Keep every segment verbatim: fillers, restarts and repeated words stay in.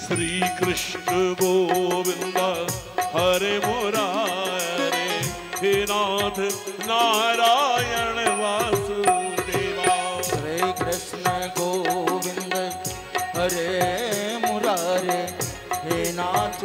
श्री कृष्ण गोविंद हरे मुरारे, हे नाथ नारायण वासुदेवा। श्री कृष्ण गोविंद हरे मुरारे, हे नाथ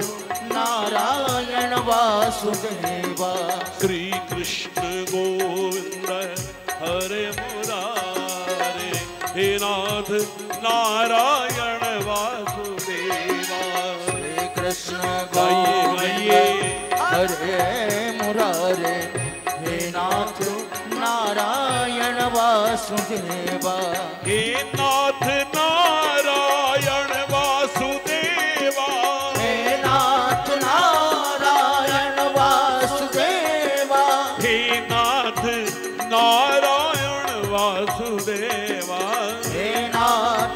नारायण वासुदेवा। श्री कृष्ण गोविंद हरे मुरारे, हे नाथ नारायण वासुदेवा। श्री कृष्ण गोविंद हरे मुरारे, हे नाथ नारायण वासुदेवा। हे नाथ नारायण वासुदेवा, हे नाथ नारायण वासुदेवा। हे नाथ नारायण वासुदेवा। हे नाथ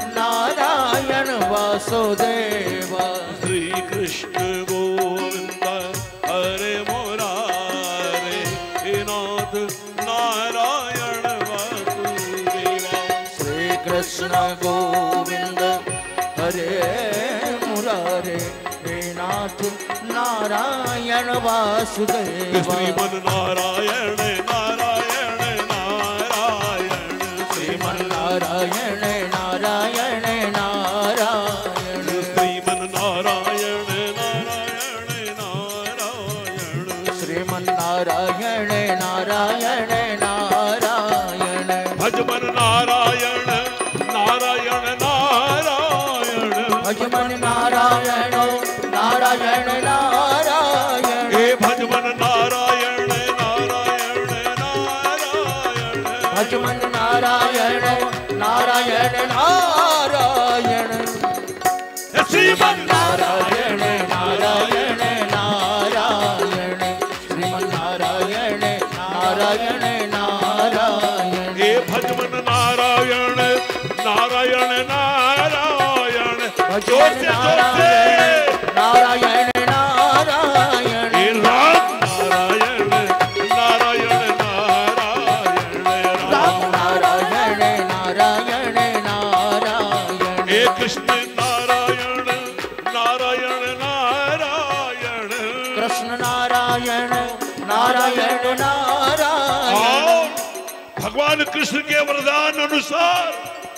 नारायण वासुदेवा। श्री कृष्ण गोविंद हरे मुरारे, हे नाथ नारायण वासुदेवा। श्री कृष्ण गोविंद हरे मुरारे, हे नाथ नारायण वासुदेवा। श्रीमन नारायण नारायण नारायण, श्रीमन नारायण नारायण नारायण। श्रीमन नारायण नारायण नारायण, श्रीमन नारायण नारायण नारायण। भजमन नारायण नारायण नारायण, भजमन नारायण नारायण नारायण। हे भजमन नारायण नारायण नारायण, भजमन नारायण नारायण नारायण। श्रीमन नारायण नारायण नारायण। श्रीमन नारायण नारायण नारायण। हे भजमन नारायण नारायण नारायण, जोर से जोर से नारायण नारायण। हे राम नारायण नारायण नारायण, राम नारायण नारायण नारायण। हे कृष्ण नारायण नारायण नारायण, कृष्ण नारायण नारायण नारायण। और भगवान कृष्ण के वरदान अनुसार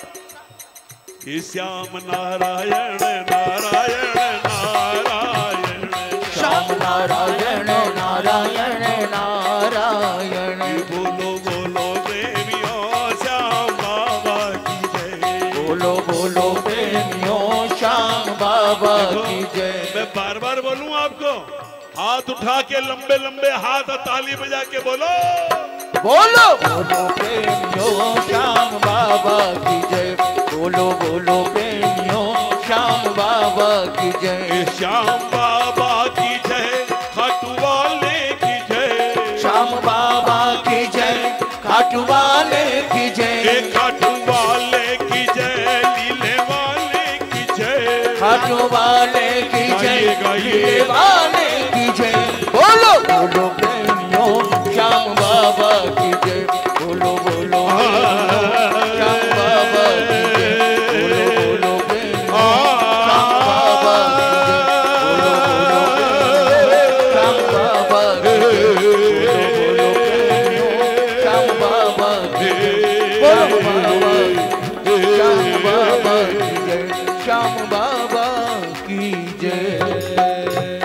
हे श्याम नारायण नारायण नारायण, श्याम नारायण नारायण नारायण। बोलो बोलो प्रेमियों श्याम बाबा की जय। बोलो बोलो प्रेमियों श्याम बाबा की जय। मैं बार बार बोलूं आपको, हाथ उठा के लंबे लंबे हाथ ताली बजा के बोलो, बोलो बोलो प्रेमियों श्याम बाबा की जय। बोलो बोलो प्रेमियों श्याम बाबा की जय। श्याम बाबा की जय, खाटू वाले की जय। श्याम बाबा की जय, खाटू वाले की जय। खाटू वाले की जय, लीले वाले की जय। खाटू वाले की जय, गाइए लीले वाले की जय। बोलो बोलो प्रेमियों श्याम बाबा की जय। बोलो बोलो श्याम बाबा की जय। बोलो बोलो प्रेमियों श्याम बाबा की जय। बोलो बोलो प्रेमियों श्याम बाबा की जय। बोलो बोलो प्रेमियों श्याम बाबा की जय। बोलो बाबा श्याम बाबा की जय। श्याम बाबा की जय।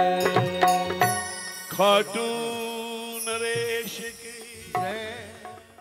खाटू नरेश की जय।